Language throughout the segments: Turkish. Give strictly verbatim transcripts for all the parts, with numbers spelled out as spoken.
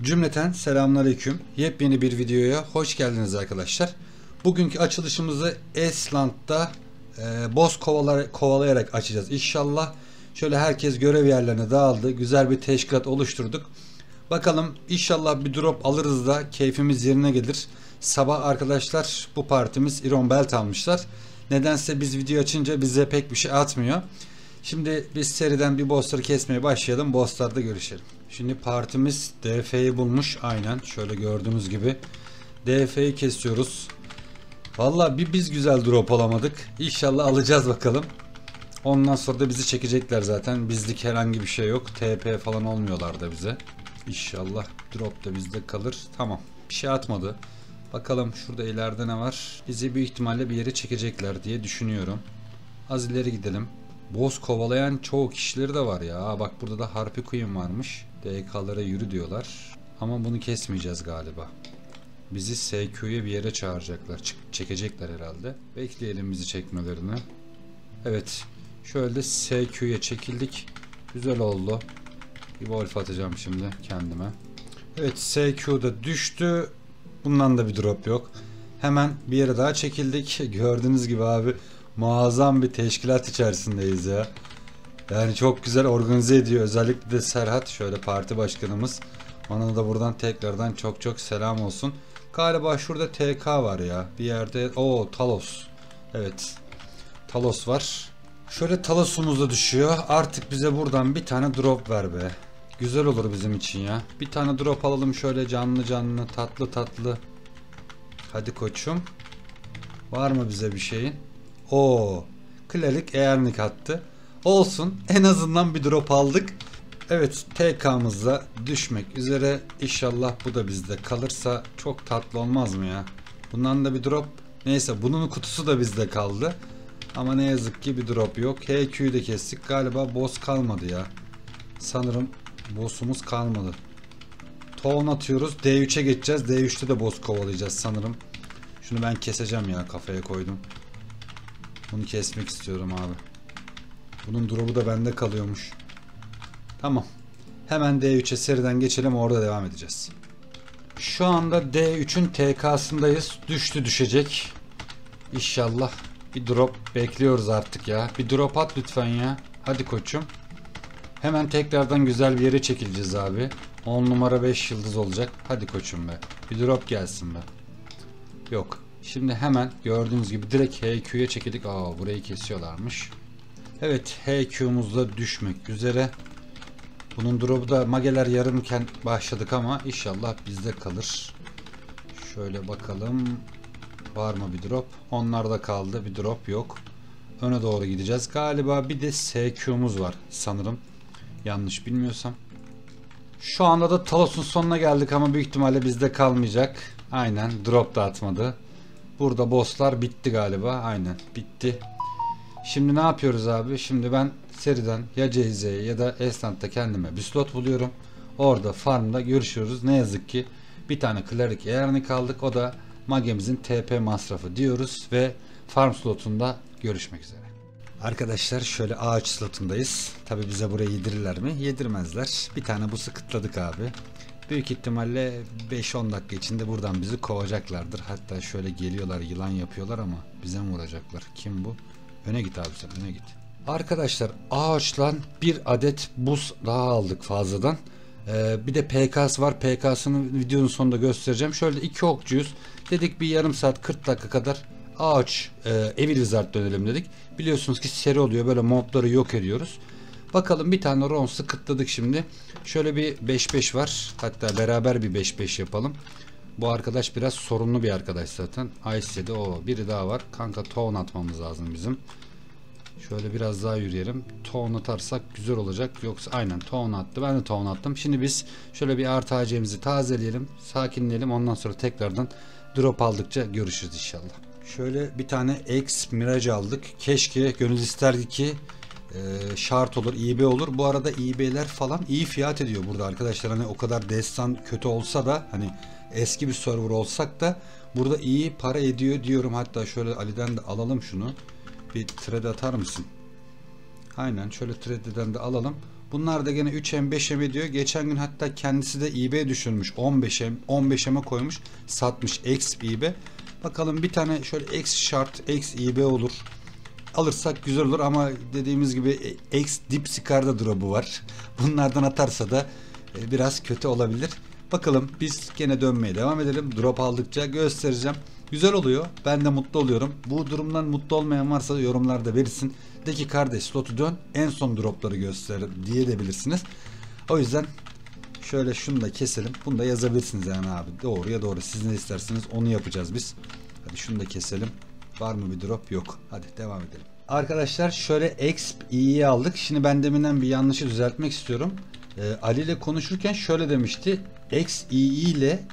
Cümleten selamünaleyküm. Yepyeni bir videoya hoş geldiniz arkadaşlar. Bugünkü açılışımızı Esland'da e, boss kovalar, kovalayarak açacağız inşallah. Şöyle herkes görev yerlerine dağıldı. Güzel bir teşkilat oluşturduk. Bakalım inşallah bir drop alırız da keyfimiz yerine gelir. Sabah arkadaşlar bu partimiz Iron Belt almışlar. Nedense biz video açınca bize pek bir şey atmıyor. Şimdi biz seriden bir bossları kesmeye başlayalım. Bosslarda görüşelim. Şimdi partimiz D F'yi bulmuş. Aynen şöyle gördüğünüz gibi. D F'yi kesiyoruz. Vallahi bir biz güzel drop alamadık. İnşallah alacağız bakalım. Ondan sonra da bizi çekecekler zaten. Bizlik herhangi bir şey yok. T P falan olmuyorlar da bize. İnşallah drop da bizde kalır. Tamam. Bir şey atmadı. Bakalım şurada ileride ne var? Bizi büyük ihtimalle bir yere çekecekler diye düşünüyorum. Az ileri gidelim. Boss kovalayan çoğu kişileri de var ya. Bak burada da Harpy Queen varmış. D K'lara yürü diyorlar. Ama bunu kesmeyeceğiz galiba. Bizi S Q'ya bir yere çağıracaklar. Ç çekecekler herhalde. Bekleyelim bizi çekmelerini. Evet. Şöyle de S Q'ya çekildik. Güzel oldu. Bir wolf atacağım şimdi kendime. Evet, S Q'da düştü. Bundan da bir drop yok. Hemen bir yere daha çekildik. Gördüğünüz gibi abi muazzam bir teşkilat içerisindeyiz ya. Yani çok güzel organize ediyor. Özellikle de Serhat, şöyle parti başkanımız. Ona da buradan tekrardan çok çok selam olsun. Galiba şurada T K var ya. Bir yerde. Oo, Talos. Evet. Talos var. Şöyle Talos'umuz da düşüyor. Artık bize buradan bir tane drop ver be. Güzel olur bizim için ya. Bir tane drop alalım şöyle canlı canlı, tatlı tatlı. Hadi koçum. Var mı bize bir şeyin? Oo. Klerik eğernik attı. Olsun. En azından bir drop aldık. Evet, T K'mızda düşmek üzere. İnşallah bu da bizde kalırsa çok tatlı olmaz mı ya? Bundan da bir drop. Neyse, bunun kutusu da bizde kaldı. Ama ne yazık ki bir drop yok. H Q'yu de kestik. Galiba boss kalmadı ya. Sanırım boss'umuz kalmadı. Town atıyoruz. D üç'e geçeceğiz. D üç'te de boss kovalayacağız sanırım. Şunu ben keseceğim ya, kafaya koydum. Bunu kesmek istiyorum abi. Bunun drop'u da bende kalıyormuş. Tamam. Hemen D üç'e seriden geçelim, orada devam edeceğiz. Şu anda D üç'ün T K'sındayız. Düştü düşecek. İnşallah bir drop bekliyoruz artık ya. Bir drop at lütfen ya. Hadi koçum. Hemen tekrardan güzel bir yere çekileceğiz abi. on numara beş yıldız olacak. Hadi koçum be. Bir drop gelsin be. Yok. Şimdi hemen gördüğünüz gibi direkt H Q'ya çekildik. Aa, burayı kesiyorlarmış. Evet, H Q'muzda düşmek üzere. Bunun drop'u da mageler yarımken başladık ama inşallah bizde kalır. Şöyle bakalım. Var mı bir drop? Onlarda kaldı. Bir drop yok. Öne doğru gideceğiz. Galiba bir de S Q'muz var sanırım. Yanlış bilmiyorsam. Şu anda da Talos'un sonuna geldik ama büyük ihtimalle bizde kalmayacak. Aynen, drop da atmadı. Burada bosslar bitti galiba. Aynen bitti. Şimdi ne yapıyoruz abi? Şimdi ben seriden ya C Z'ye ya da Esland'da kendime bir slot buluyorum. Orada farmda görüşüyoruz. Ne yazık ki bir tane klerik eğerini kaldık. O da magemizin T P masrafı diyoruz ve farm slotunda görüşmek üzere. Arkadaşlar şöyle ağaç slotundayız. Tabi bize burayı yedirirler mi? Yedirmezler. Bir tane bu sıkıtladık abi. Büyük ihtimalle beş on dakika içinde buradan bizi kovacaklardır. Hatta şöyle geliyorlar, yılan yapıyorlar ama bize mi vuracaklar? Kim bu? Öne git abi sen, öne git. Arkadaşlar ağaçtan bir adet buz daha aldık fazladan. Ee, bir de P K'sı var. P K'sını videonun sonunda göstereceğim. Şöyle iki okçuyuz. Dedik bir yarım saat kırk dakika kadar ağaç e, Evil Wizard dönelim dedik. Biliyorsunuz ki seri oluyor. Böyle mobları yok ediyoruz. Bakalım bir tane round sıkıtladık şimdi. Şöyle bir beş beş var. Hatta beraber bir beş beş yapalım. Bu arkadaş biraz sorunlu bir arkadaş zaten. Ice'de o biri daha var. Kanka town atmamız lazım bizim. Şöyle biraz daha yürüyelim. Town atarsak güzel olacak. Yoksa aynen town attı. Ben de town attım. Şimdi biz şöyle bir artı A C'mizi tazeleyelim. Sakinleyelim. Ondan sonra tekrardan drop aldıkça görüşürüz inşallah. Şöyle bir tane X Mirage aldık. Keşke, gönül isterdi ki e, şart olur, İ B olur. Bu arada İ B'ler falan iyi fiyat ediyor burada arkadaşlar. Hani o kadar destan kötü olsa da, hani eski bir server olsak da burada iyi para ediyor diyorum. Hatta şöyle Ali'den de alalım şunu. Bir trade atar mısın? Aynen, şöyle trade'den de alalım. Bunlar da gene üç M beş M diyor. Geçen gün hatta kendisi de eBay'e düşürmüş. on beş M on beş M'e koymuş. Satmış X eBay. Bakalım bir tane şöyle X şart X eBay olur. Alırsak güzel olur ama dediğimiz gibi X Dipscar'da drop'u var. Bunlardan atarsa da biraz kötü olabilir. Bakalım, biz gene dönmeye devam edelim. Drop aldıkça göstereceğim. Güzel oluyor. Ben de mutlu oluyorum. Bu durumdan mutlu olmayan varsa da yorumlarda verirsin. De ki kardeş slotu dön, en son dropları göster diye de bilirsiniz. O yüzden şöyle şunu da keselim. Bunu da yazabilirsiniz yani abi. Doğru ya doğru. Siz ne isterseniz onu yapacağız biz. Hadi şunu da keselim. Var mı bir drop? Yok. Hadi devam edelim. Arkadaşlar şöyle X E'yi aldık. Şimdi ben deminden bir yanlışı düzeltmek istiyorum. Ee, Ali ile konuşurken şöyle demişti. X E ile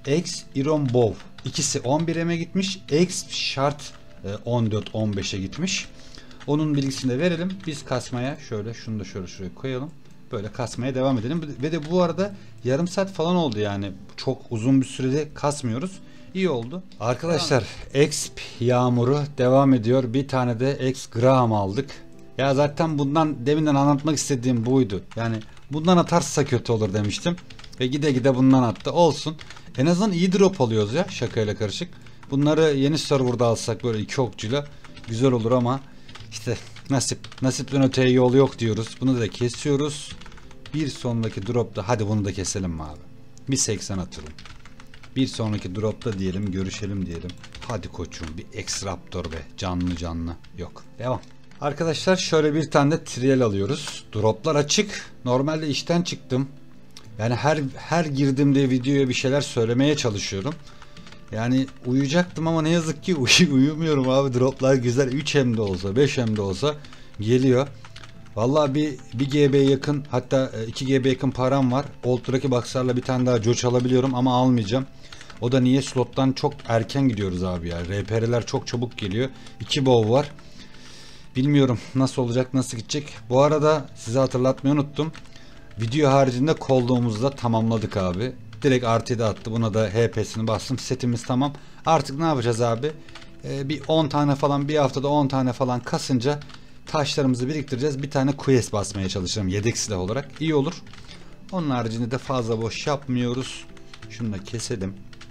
X Iron Bow ikisi on bir M'e gitmiş. X şart e, on dört on beşe gitmiş. Onun bilgisini de verelim. Biz kasmaya şöyle şunu da şöyle şuraya koyalım. Böyle kasmaya devam edelim. Ve de bu arada yarım saat falan oldu yani. Çok uzun bir sürede kasmıyoruz. İyi oldu. Arkadaşlar X P yağmuru devam ediyor. Bir tane de X Graham aldık. Ya zaten bundan deminden anlatmak istediğim buydu. Yani bundan atarsa kötü olur demiştim. Ve gide gide bundan attı. Olsun. En azından iyi drop alıyoruz ya, şakayla karışık. Bunları yeni serverda alsak böyle iki okçuyla güzel olur ama işte nasip. Nasipten öteye yol yok diyoruz. Bunu da kesiyoruz. Bir sonraki dropta hadi bunu da keselim mi abi? Bir seksen atalım. Bir sonraki dropta diyelim, görüşelim diyelim. Hadi koçum, bir X-Raptor be. Canlı canlı. Yok. Devam. Arkadaşlar şöyle bir tane de trial alıyoruz. Droplar açık. Normalde işten çıktım. Yani her her girdiğimde videoya bir şeyler söylemeye çalışıyorum. Yani uyuyacaktım ama ne yazık ki uy uyumuyorum abi. Droplar güzel. üç M'de olsa, beş M'de olsa geliyor. Vallahi bir bir G B yakın, hatta iki G B yakın param var. Old Lucky Box'larla bir tane daha George alabiliyorum ama almayacağım. O da niye? Slottan çok erken gidiyoruz abi ya. R P R'ler çok çabuk geliyor. iki bow var. Bilmiyorum nasıl olacak, nasıl gidecek. Bu arada size hatırlatmayı unuttum. Video haricinde kolluğumuzu da tamamladık abi. Direkt artı da attı. Buna da H P'sini bastım. Setimiz tamam. Artık ne yapacağız abi? Ee, bir on tane falan, bir haftada on tane falan kasınca taşlarımızı biriktireceğiz. Bir tane quest basmaya çalışacağım yedek silah olarak. İyi olur. Onun haricinde de fazla boş yapmıyoruz. Şunu da keselim.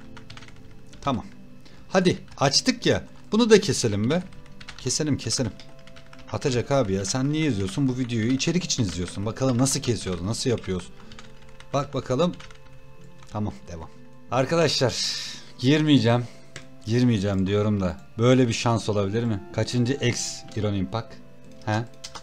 Tamam. Hadi açtık ya. Bunu da keselim be. Keselim keselim. Atacak abi ya. Sen niye izliyorsun bu videoyu? İçerik için izliyorsun. Bakalım nasıl kesiyoruz, nasıl yapıyoruz. Bak bakalım. Tamam, devam. Arkadaşlar girmeyeceğim. Girmeyeceğim diyorum da. Böyle bir şans olabilir mi? Kaçıncı X Iron Impact? He?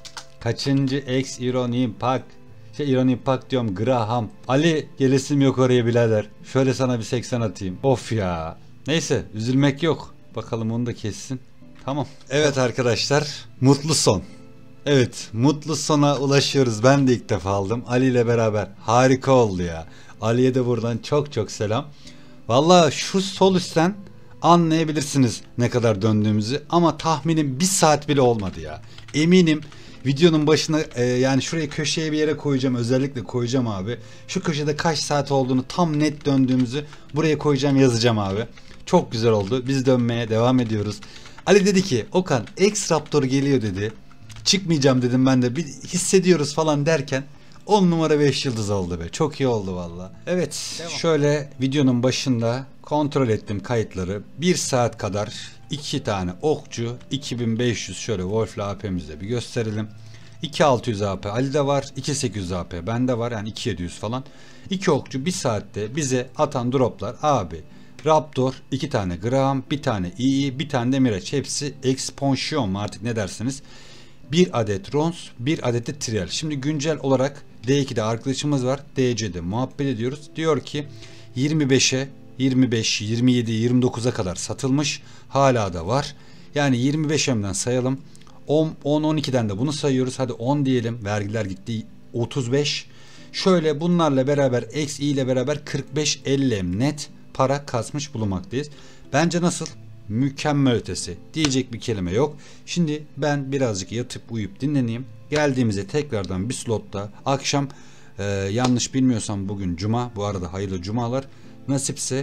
Kaçıncı X Iron Impact? Şey Iron Impact diyorum, Graham. Ali gelesim yok oraya birader. Şöyle sana bir seksen atayım. Of ya. Neyse, üzülmek yok. Bakalım onu da kessin. Tamam. Evet arkadaşlar, mutlu son. Evet, mutlu sona ulaşıyoruz. Ben de ilk defa aldım Ali ile beraber. Harika oldu ya. Ali'ye de buradan çok çok selam. Vallahi şu sol üstten anlayabilirsiniz ne kadar döndüğümüzü, ama tahminim bir saat bile olmadı ya. Eminim videonun başına e, yani şuraya köşeye bir yere koyacağım, özellikle koyacağım abi. Şu köşede kaç saat olduğunu, tam net döndüğümüzü buraya koyacağım, yazacağım abi. Çok güzel oldu. Biz dönmeye devam ediyoruz. Ali dedi ki Okan X-Raptor geliyor dedi. Çıkmayacağım dedim ben de, bir hissediyoruz falan derken on numara beş yıldız oldu be. Çok iyi oldu valla. Evet, devam. Şöyle videonun başında kontrol ettim kayıtları. bir saat kadar iki tane okçu, iki bin beş yüz şöyle Wolf'la A P'mizde bir gösterelim. iki bin altı yüz A P Ali'de var, iki bin sekiz yüz A P bende var, yani iki bin yedi yüz falan. iki okçu bir saatte bize atan droplar abi. Raptor, iki tane Graham, bir tane İyi, bir tane de Mirage. Hepsi Expansion mu artık ne dersiniz? Bir adet Rons, bir adet de Trial. Şimdi güncel olarak D iki'de arkadaşımız var. D C'de muhabbet ediyoruz. Diyor ki yirmi beşe, yirmi beş, yirmi yedi, yirmi dokuza kadar satılmış. Hala da var. Yani yirmi beş M'den sayalım. on, on, on iki'den de bunu sayıyoruz. Hadi on diyelim. Vergiler gitti. otuz beş. Şöyle bunlarla beraber X ile beraber kırk beş elli M net para kasmış bulunmaktayız. Bence nasıl? Mükemmel ötesi. Diyecek bir kelime yok. Şimdi ben birazcık yatıp uyuyup dinleneyim. Geldiğimizde tekrardan bir slotta akşam e, yanlış bilmiyorsam bugün cuma. Bu arada hayırlı cumalar. Nasipse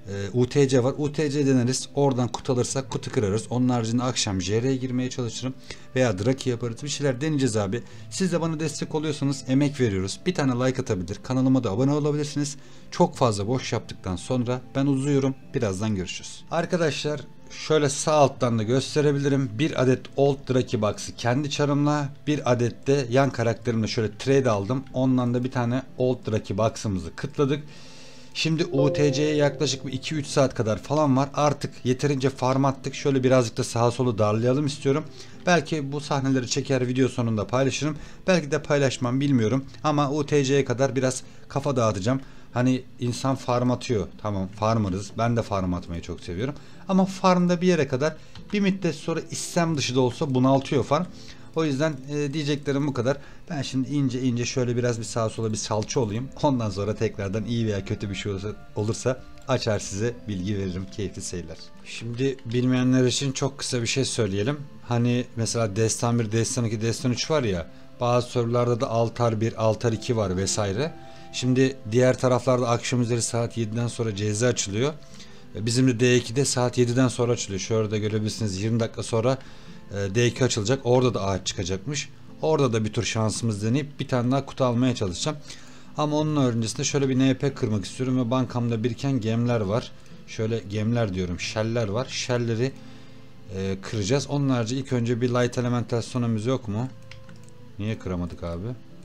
e, U T C var. U T C deneriz. Oradan kutu alırsak kutu kırarız. Onun haricinde akşam J R'ye girmeye çalışırım. Veya Draki yaparız. Bir şeyler deneyeceğiz abi. Siz de bana destek oluyorsanız emek veriyoruz. Bir tane like atabilir. Kanalıma da abone olabilirsiniz. Çok fazla boş yaptıktan sonra ben uzuyorum. Birazdan görüşürüz. Arkadaşlar şöyle sağ alttan da gösterebilirim. Bir adet Old Draki Box'ı kendi çarımla, bir adet de yan karakterimle şöyle trade aldım. Ondan da bir tane Old Draki Box'ımızı kıtladık. Şimdi U T C'ye yaklaşık bir iki üç saat kadar falan var. Artık yeterince farm attık. Şöyle birazcık da sağa solu darlayalım istiyorum. Belki bu sahneleri çeker, video sonunda paylaşırım. Belki de paylaşmam, bilmiyorum. Ama U T C'ye kadar biraz kafa dağıtacağım. Hani insan farm atıyor. Tamam, farmerız. Ben de farm atmayı çok seviyorum. Ama farmda bir yere kadar, bir müddet sonra istem dışı da olsa bunaltıyor farm. O yüzden e, diyeceklerim bu kadar. Ben şimdi ince ince şöyle biraz bir sağa sola bir salça olayım. Ondan sonra tekrardan iyi veya kötü bir şey olursa, olursa açar size bilgi veririm. Keyifli seyirler. Şimdi bilmeyenler için çok kısa bir şey söyleyelim. Hani mesela Destan bir, Destan iki, Destan üç var ya. Bazı sorularda da Altar bir, Altar iki var vesaire. Şimdi diğer taraflarda akşam üzeri saat yediden sonra C Z açılıyor. Bizim de D iki'de saat yediden sonra açılıyor. Şurada görebilirsiniz, yirmi dakika sonra D iki açılacak. Orada da ağaç çıkacakmış. Orada da bir tur şansımız deneyip bir tane daha kutu almaya çalışacağım. Ama onun öncesinde şöyle bir N P kırmak istiyorum ve bankamda biriken gemler var. Şöyle gemler diyorum, sheller var. Shellleri e, kıracağız. Onun harici ilk önce bir Light Elemental sonumuz yok mu? Niye kıramadık abi?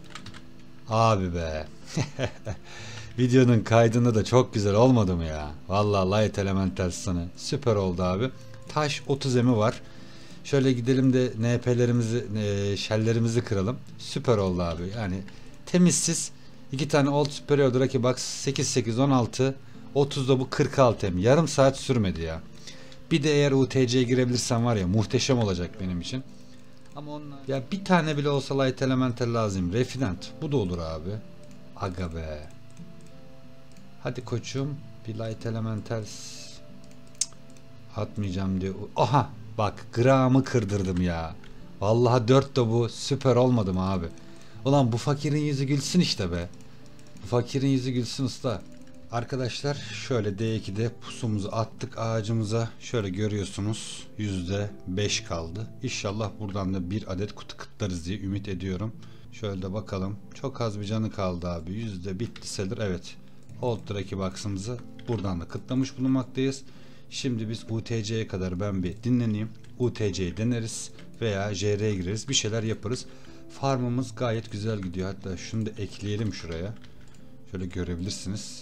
Abi be. Videonun kaydında da çok güzel olmadı mı ya? Vallahi Light Elemental sonu süper oldu abi. Taş otuz emi var. Şöyle gidelim de N P'lerimizi, e, shelllerimizi kıralım. Süper oldu abi. Yani temizsiz. iki tane Old Superior Draki Box sekiz sekiz on altı. otuzda bu kırk altı em. Yarım saat sürmedi ya. Bir de eğer U T C'ye girebilirsem var ya, muhteşem olacak benim için. Ama onlar... Ya bir tane bile olsa Light Elemental lazım. Refinant. Bu da olur abi. Aga be. Hadi koçum. Bir Light Elemental atmayacağım diyor. Aha. Bak, gramı kırdırdım ya. Vallahi dört de bu. Süper olmadı mı abi? Ulan bu fakirin yüzü gülsün işte be. Bu fakirin yüzü gülsün usta. Arkadaşlar şöyle D iki'de pusumuzu attık ağacımıza. Şöyle görüyorsunuz yüzde beş kaldı. İnşallah buradan da bir adet kutu kıtlarız diye ümit ediyorum. Şöyle de bakalım. Çok az bir canı kaldı abi. Yüzde bitti sayılır. Evet. Old Draki Box'ımızı buradan da kıtlamış bulunmaktayız. Şimdi biz U T C'ye kadar ben bir dinleneyim. U T C'yi deneriz veya J R'ye gireriz. Bir şeyler yaparız. Farmımız gayet güzel gidiyor. Hatta şunu da ekleyelim şuraya. Şöyle görebilirsiniz.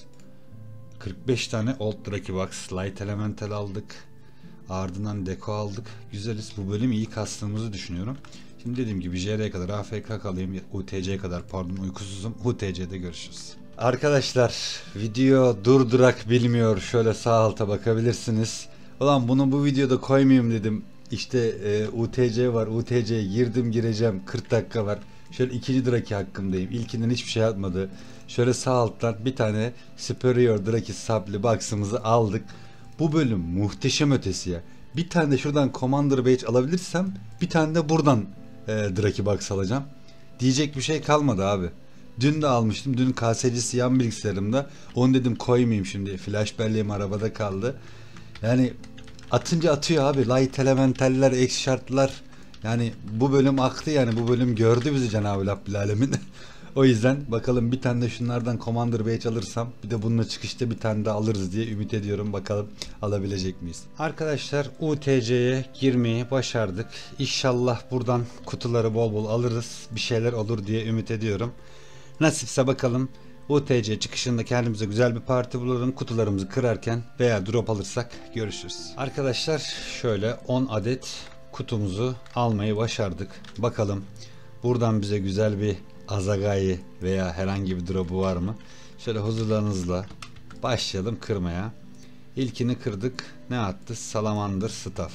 kırk beş tane Old Draki Box, Light Elemental aldık. Ardından Deko aldık. Güzeliz. Bu bölüm iyi kastığımızı düşünüyorum. Şimdi dediğim gibi J R'ye kadar A F K kalayım. U T C'ye kadar pardon uykusuzum. U T C'de görüşürüz. Arkadaşlar video durdurak bilmiyor. Şöyle sağ alta bakabilirsiniz. Ulan bunu bu videoda koymayayım dedim. İşte e, U T C var. U T C'ye girdim gireceğim. kırk dakika var. Şöyle ikinci Draki hakkındayım. İlkinden hiçbir şey atmadı. Şöyle sağ alttan bir tane Superior Draki Supply Box'ımızı aldık. Bu bölüm muhteşem ötesi ya. Bir tane de şuradan Commander Badge alabilirsem bir tane de buradan e, Draki Box alacağım. Diyecek bir şey kalmadı abi. Dün de almıştım. Dün K S C'si yan bilgisayarımda. Onu dedim koymayayım şimdi. Flash belleğim arabada kaldı. Yani atınca atıyor abi. Light Elementaller, X şartlar. Yani bu bölüm aktı yani. Bu bölüm gördü bizi Cenab-ı Rabbil Alemin. O yüzden bakalım bir tane de şunlardan Commander Badge alırsam bir de bununla çıkışta bir tane de alırız diye ümit ediyorum. Bakalım alabilecek miyiz? Arkadaşlar U T C'ye girmeyi başardık. İnşallah buradan kutuları bol bol alırız. Bir şeyler olur diye ümit ediyorum. Nasipse bakalım U T C çıkışında kendimize güzel bir parti bulalım. Kutularımızı kırarken veya drop alırsak görüşürüz. Arkadaşlar şöyle on adet kutumuzu almayı başardık. Bakalım buradan bize güzel bir Azagai'yi veya herhangi bir drop'u var mı? Şöyle huzurlarınızla başlayalım kırmaya. İlkini kırdık. Ne attı? Salamander Staff.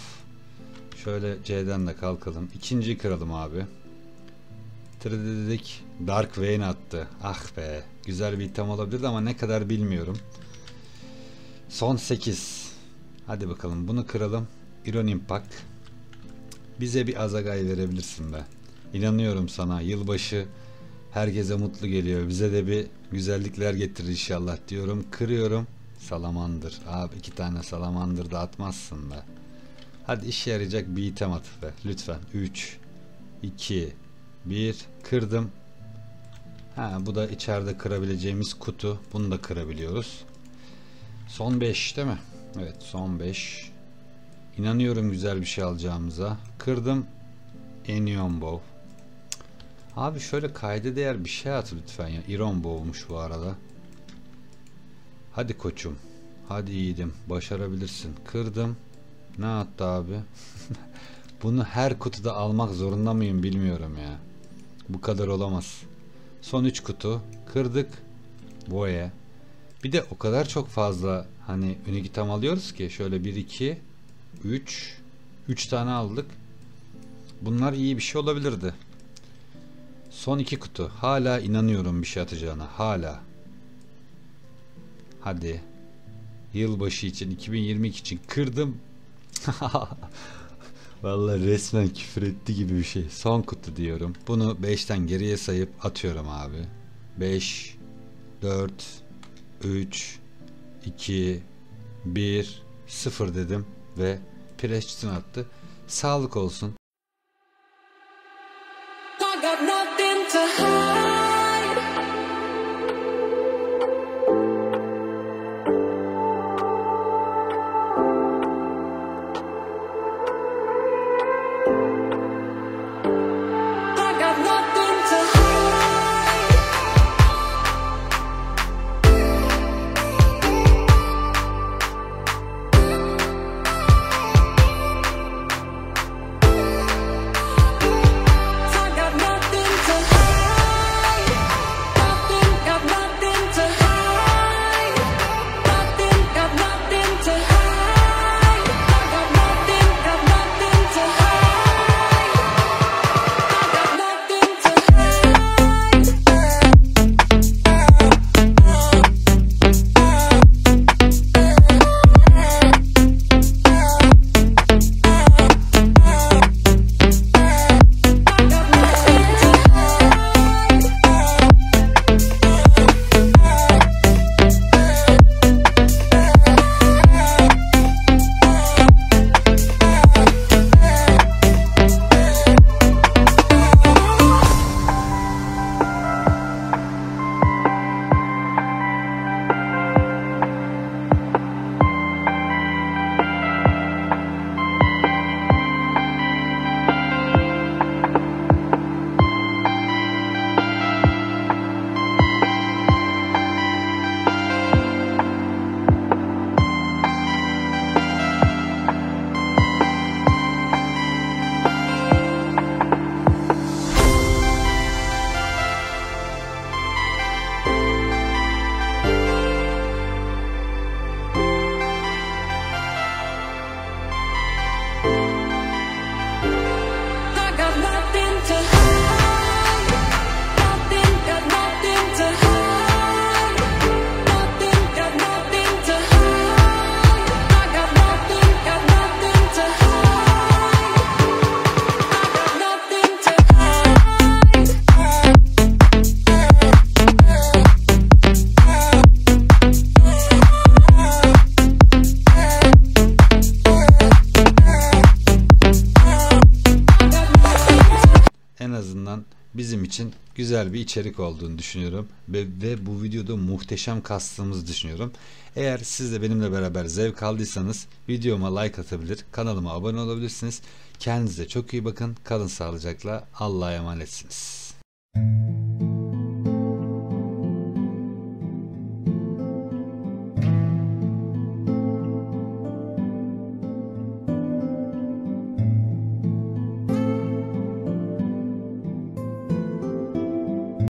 Şöyle C'den de kalkalım. İkinciyi kıralım abi. Dedik. Dark Vein attı. Ah be. Güzel bir item olabilirdi ama ne kadar bilmiyorum. Son sekiz. Hadi bakalım bunu kıralım. Iron Impact. Bize bir Azagai verebilirsin be. İnanıyorum sana. Yılbaşı herkese mutlu geliyor. Bize de bir güzellikler getirir inşallah diyorum. Kırıyorum. Salamandır. Abi iki tane salamandır da atmazsın be. Hadi işe yarayacak bir item at be. Lütfen. üç, iki, bir. Kırdım. Ha, bu da içeride kırabileceğimiz kutu. Bunu da kırabiliyoruz. Son beş değil mi? Evet, son beş. İnanıyorum güzel bir şey alacağımıza. Kırdım. Enion Bow. Abi şöyle kayda değer bir şey at lütfen ya. Iron Bow'muş bu arada. Hadi koçum. Hadi yiğidim. Başarabilirsin. Kırdım. Ne attı abi? Bunu her kutuda almak zorunda mıyım bilmiyorum ya. Bu kadar olamaz. Son üç kutu. Kırdık. Boya. Bir de o kadar çok fazla hani Unique tam alıyoruz ki. Şöyle bir, iki, üç. üç tane aldık. Bunlar iyi bir şey olabilirdi. Son iki kutu. Hala inanıyorum bir şey atacağına. Hala. Hadi. Yılbaşı için, iki bin yirmi iki için kırdım. Vallahi resmen küfür etti gibi bir şey. Son kutu diyorum. Bunu beşten geriye sayıp atıyorum abi. beş, dört, üç, iki, bir, sıfır dedim ve Preston attı. Sağlık olsun. I got nothing to hide. I got nothing to hide. I got nothing to hide. Nothing, got nothing to hide. Nothing, got nothing to hide. I got nothing, got nothing to hide. I got nothing to I got nothing to hide. Nothing, got nothing to hide. Nothing, got nothing to hide. I got nothing, got nothing to hide. I got nothing to En azından bizim için güzel bir içerik olduğunu düşünüyorum ve, ve bu videoda muhteşem kastığımızı düşünüyorum. Eğer siz de benimle beraber zevk aldıysanız videoma like atabilir, kanalıma abone olabilirsiniz. Kendinize çok iyi bakın, kalın sağlıcakla, Allah'a emanetsiniz.